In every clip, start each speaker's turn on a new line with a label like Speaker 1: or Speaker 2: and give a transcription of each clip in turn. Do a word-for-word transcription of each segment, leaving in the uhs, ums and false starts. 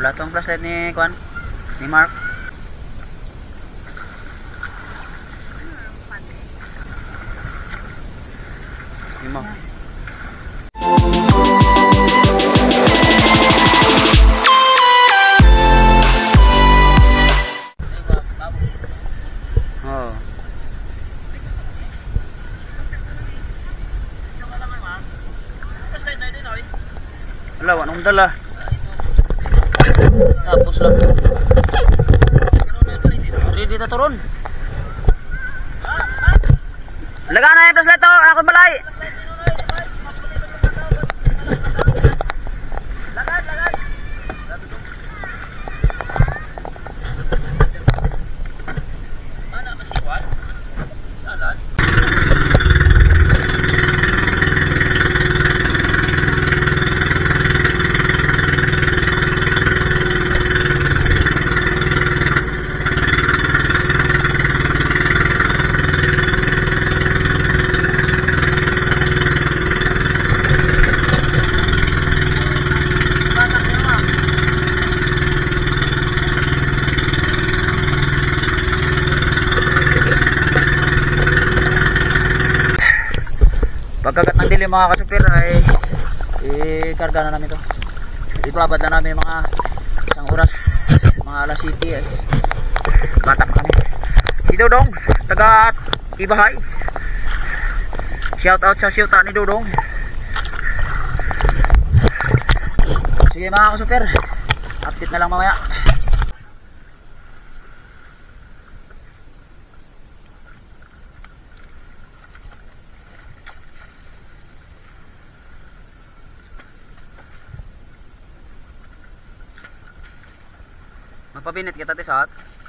Speaker 1: Wala tong flashlight ni Kwan, ni Mark. Ni mo. Oh. Wala, wanong dala. Tapos lang. Ready na to ron. Laga na yung flashlight to. Ako balay. Lagad, lagad. Mana masih kuat? Jalan. Pagkagat ng dilim mga kasupir ay i-karga na namin to. Ibabad na namin mga isang oras, mga alas city ay batak na kami. Si Dodong taga Ibahay, shout out sa shoota ni Dodong. Sige mga kasupir, update na lang mamaya. Magpabinit kita tisat.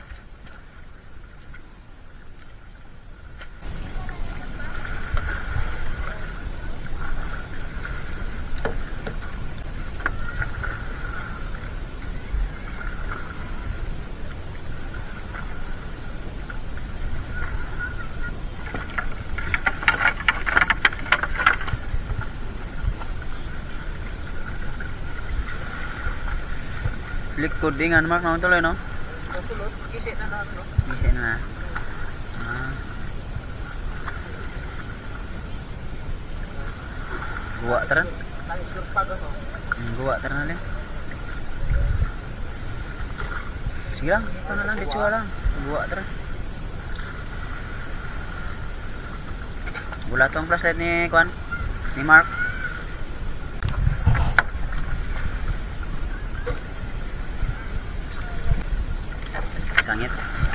Speaker 1: Slick codingan Mark naman tuloy no? Tulot, gisi na na no? Gisi na. Ah. Gua teran? Hmm, gua teran alin. Sige lang, ito na lang, ditsua lang. Gua teran. Wala tong flashlight ni Kwan, ni Mark. Sangit.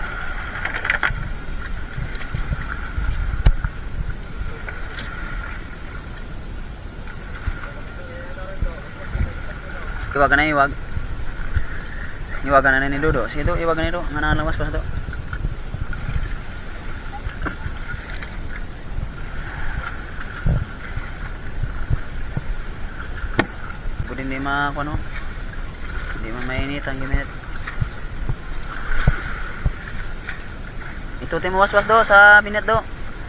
Speaker 1: Iwagan na iwag. Iwagan na ni Dodo. Sige do, iwagan ni do. Nga nalawas pa sa do. Pwede hindi ma ano. Hindi ma mainit ang gimit. Ito tayo mawas-was do sa binet do.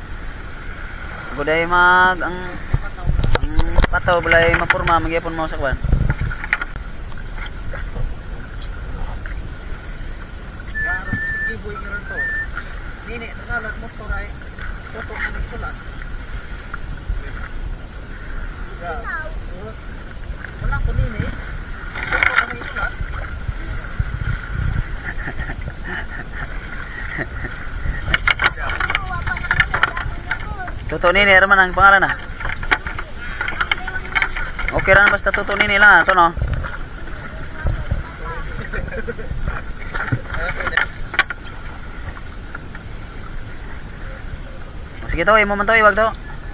Speaker 1: Guday mag ang ang pataw balay mapurma magyapon mo sa kwan. Yaro si Jiboy giron to. Nini tagalag motor ay foto ang sulat. Ya. Wala ko nini. Foto ang sulat. Tuto nini raman ang pangalan na. Okay ran basta tuto nini lang to no. Sige to, imo man to iwag to.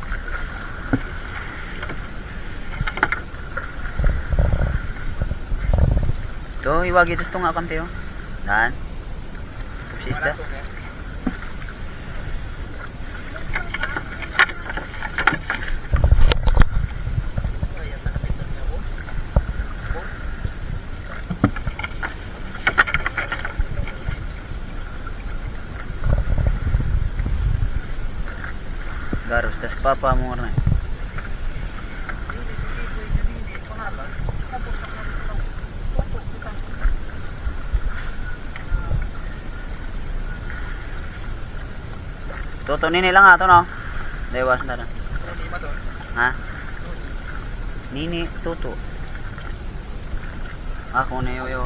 Speaker 1: To iwag ito sto nga kampi oh. Dan. Sista. Garus tas papa mo na. Tuto nini lang ato no. Dewas na na. Ha? Nini tuto. Ako na yo yo.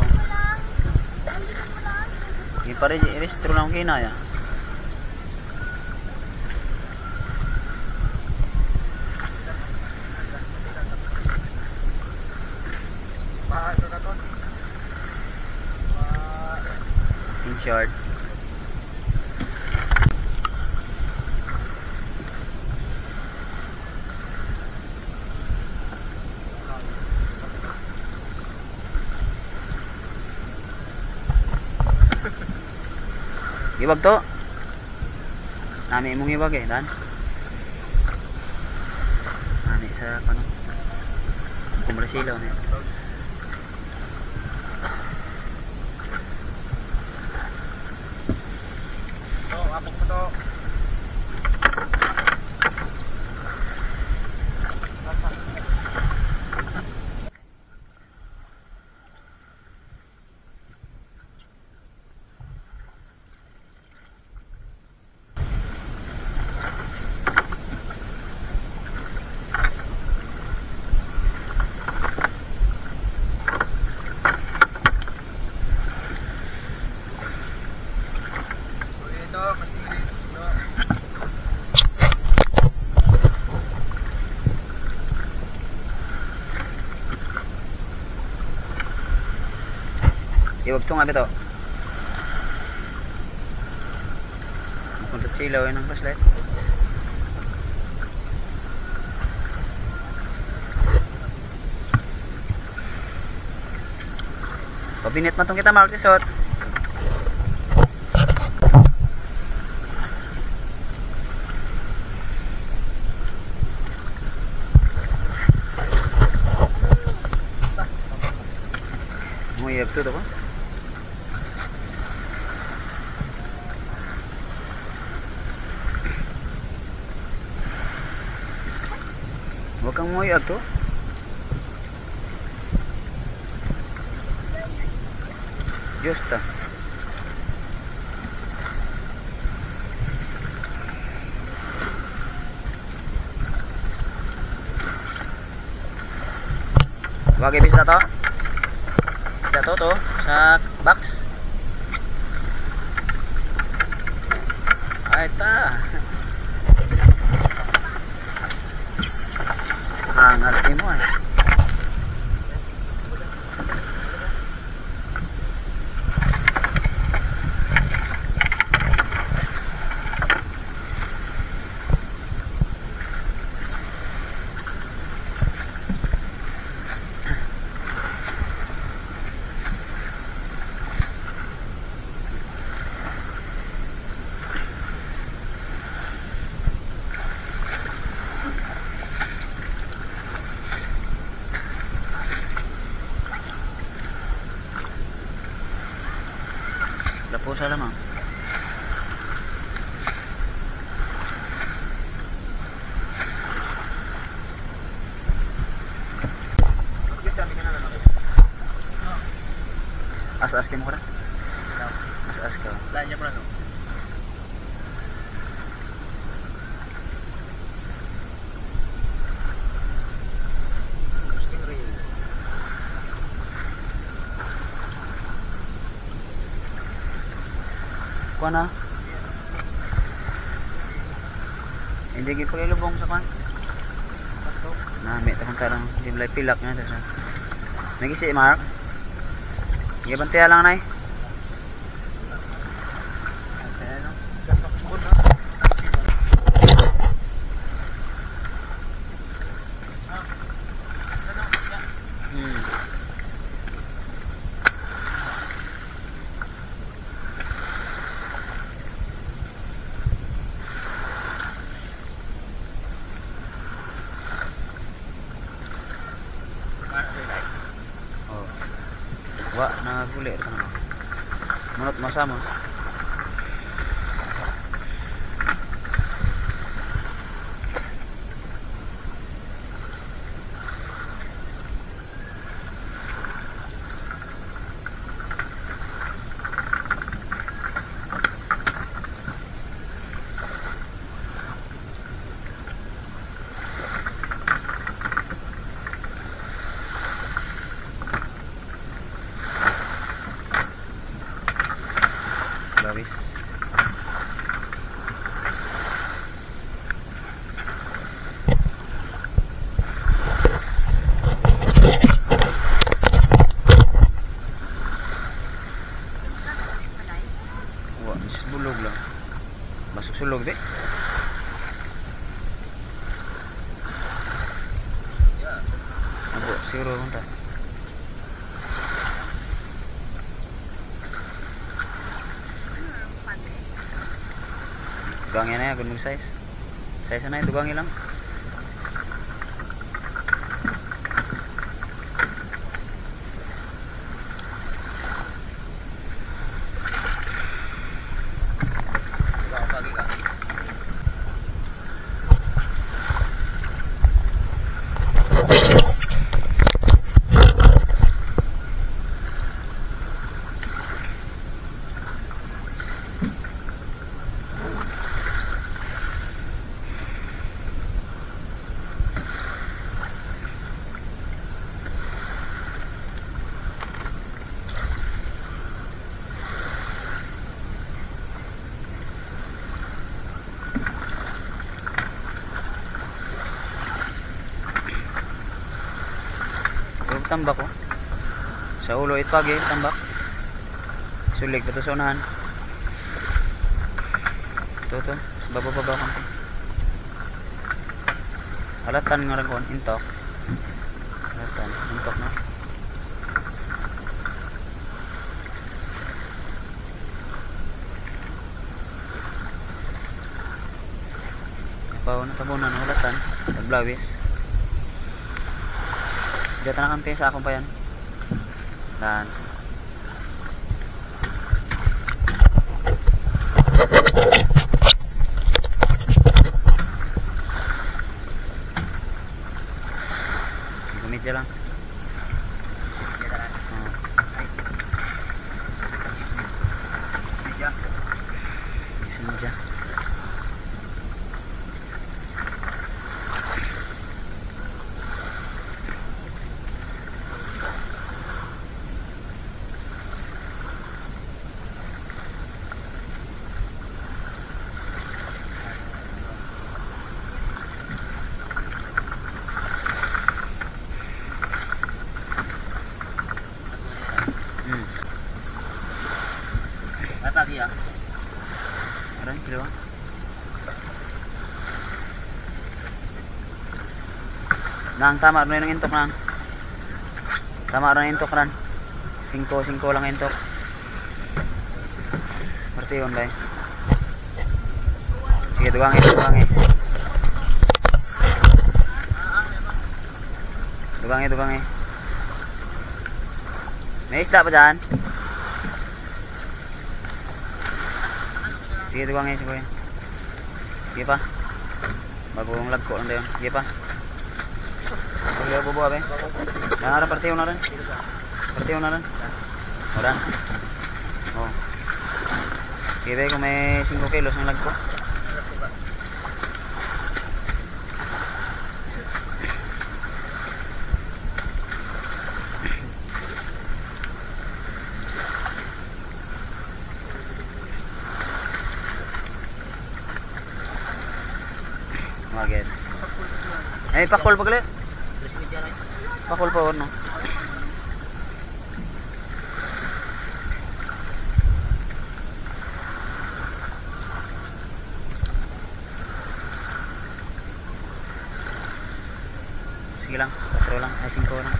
Speaker 1: Ini pare restro lang kina ya. In short. Iwag to. Nami mong iwag eh, dan. Nami sa ano? Kumbrasilaw niya. To, apok mo to. Iwag to nga bito. Puntot silaw yun ang flashlight. Pabinit matong kita Mark Tisot. Nguyab to to ba? Huwag kang nguyab to. Justa. Huwag ibis na to. Isa to to sa box. Ay ta. Hangal mo eh. Lapusa lamang. As-as din mo ka na? As-as ka. Lain niya pa na no? Kuha na. Hindi gipag ilubong sa kan. Nami takang karang dimlay pilak nga ta sa. Nagisi Mark. Sige bantiya lang nay. Hmm. Wa na guli ka naman. Munot masama. siguro punta. Dugangin na yan, good mag-size. Size na yun, dugangin lang. Tambak ko sa ulo itpag eh, tambak sulig pa to sa unahan ito to baba-baba ko halatan nga rin ko intok halatan intok na paw na tabunan halatan taglawis. Dito na kampi sa akong pa yan. Dan. Gumidya lang. Oh. Gumidya. Gumidya. Pagi ya. Aran kilo. Nang tama rin ng intok nang. Tama rin ng intok ran. Singko singko lang intok. Berarti yun dai. Sige dugang ito dugang eh. Dugang eh dugang eh. May isda pa dyan? Sige tuwang eh, sige. Sige pa. Bagong lagko lang dayon. Sige pa. Sige bubuha ba eh. Nara partiyo na rin. Partiyo na rin. Oran. Oh. Sige ba kung may singko kilos ng lagko. Maged. Eh pakul pa gali. Pakul pa no. Sige lang, patro lang, ay singko lang.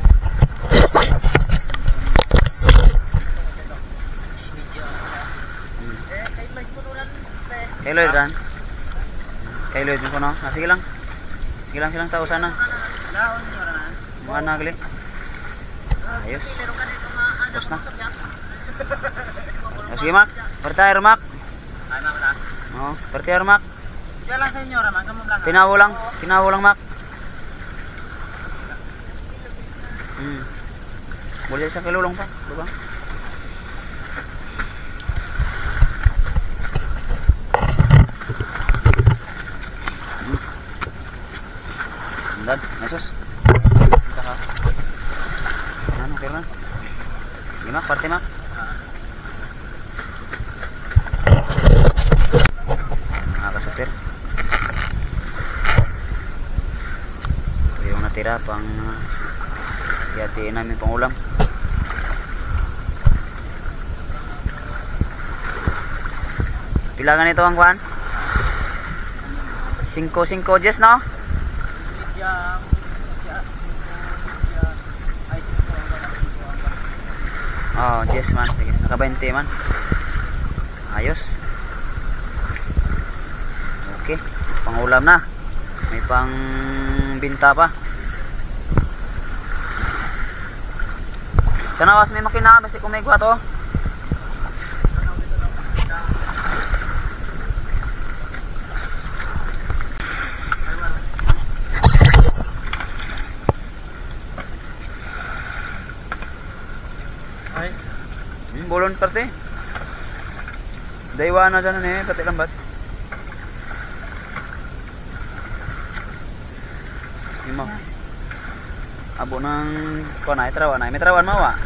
Speaker 1: Kay Lloyd ran. Kay Lloyd ko no. Ah, sige lang. Sige lang silang tao sana. Mga nagli. Ayos. Tapos na. O, sige Mac. Partire Mac. Oo, partire Mac.
Speaker 2: Diyan lang sa inyo, Raman.
Speaker 1: Tinawo lang. Tinawo lang Mac. Hmm. Boleh sa kilulong pa. Diba? Dan, Yesus. Kita ka. Ano, okay na? Sige Mac, parte Mac. Mga kasupir. Ito yung natira pang hihatiin namin pang ulam. Pilangan ito ang kuhan? Singko-singko Jess no?
Speaker 2: Yang,
Speaker 1: Oh, yes man. Sige, naka twenty man. Ayos. Okay, pangulam na. May pang binta pa. Tanawas may makina basi kung may gwa to.
Speaker 2: Ay,
Speaker 1: Hmm, bolon parte. Daiwa na dyan eh, pati lambat. Yung mo. Abo ng kuha na, itrawan na. May trawan mo wa.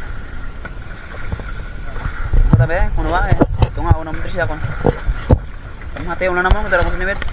Speaker 1: Ito tabi, kuno wa eh. Ito nga, unang matris ako. Ang hati, una naman, kung dala ko sinibit.